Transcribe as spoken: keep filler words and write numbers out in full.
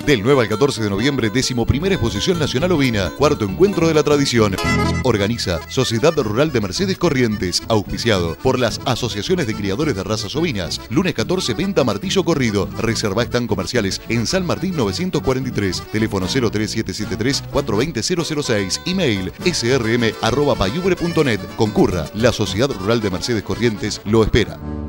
Del nueve al catorce de noviembre, décimo primera exposición nacional ovina, cuarto encuentro de la tradición. Organiza Sociedad Rural de Mercedes Corrientes, auspiciado por las asociaciones de criadores de razas ovinas. Lunes catorce, venta martillo corrido. Reserva stand comerciales en San Martín novecientos cuarenta y tres. Teléfono cero tres siete siete tres, cuatro dos cero cero cero seis. Email s r m arroba payubre punto net. Concurra. La Sociedad Rural de Mercedes Corrientes lo espera.